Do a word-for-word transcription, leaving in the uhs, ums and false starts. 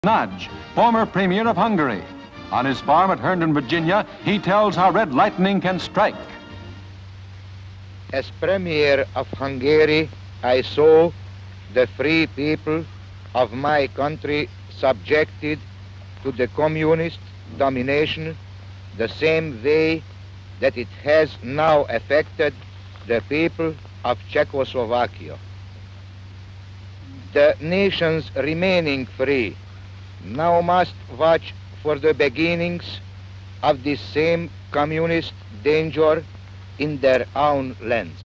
Nagy, former Premier of Hungary. On his farm at Herndon, Virginia, he tells how red lightning can strike. As Premier of Hungary, I saw the free people of my country subjected to the communist domination the same way that it has now affected the people of Czechoslovakia. The nations remaining free now must watch for the beginnings of this same communist danger in their own lands.